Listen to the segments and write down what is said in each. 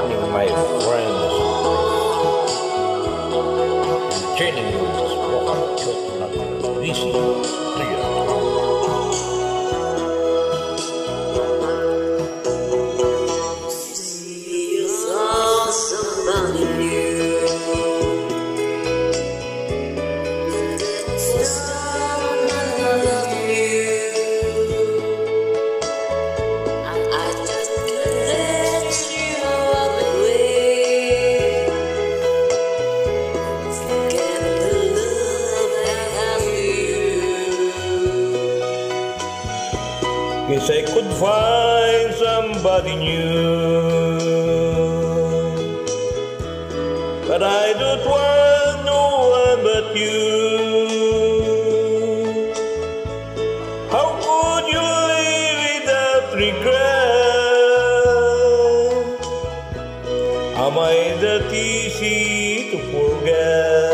morning, my friends. Training you this vocal joke, not easy to you. You saw somebody new. Someone loved you. I just let you walk away. Forget the love I have for you. Guess I could find somebody new, but I don't want no one but you. How could you live without regret? Am I that easy to forget?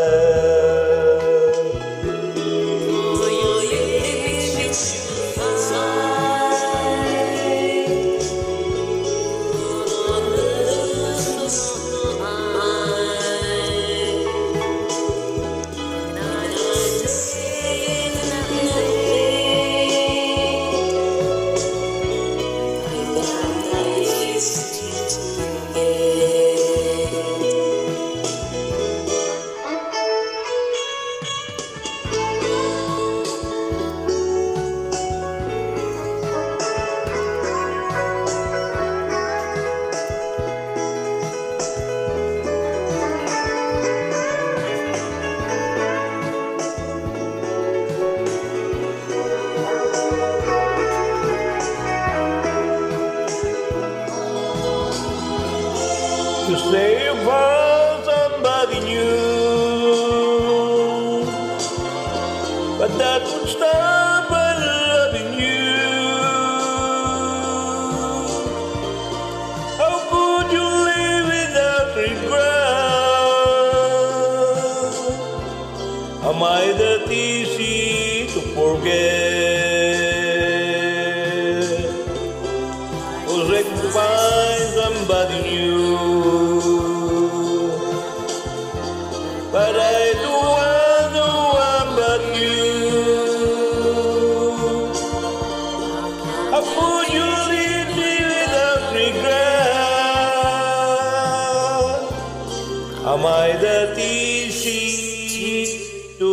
To say you found somebody new, but that would stop my loving you. How could you live without regret? Am I that easy to forget? Was I to find somebody new, but I don't want no one but you. How could you leave me without regret? Am I that easy to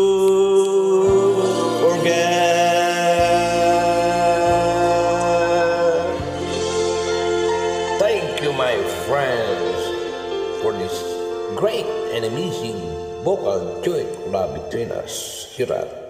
forget? Thank you, my friends, for this great and amazing vocal duet collab between us here at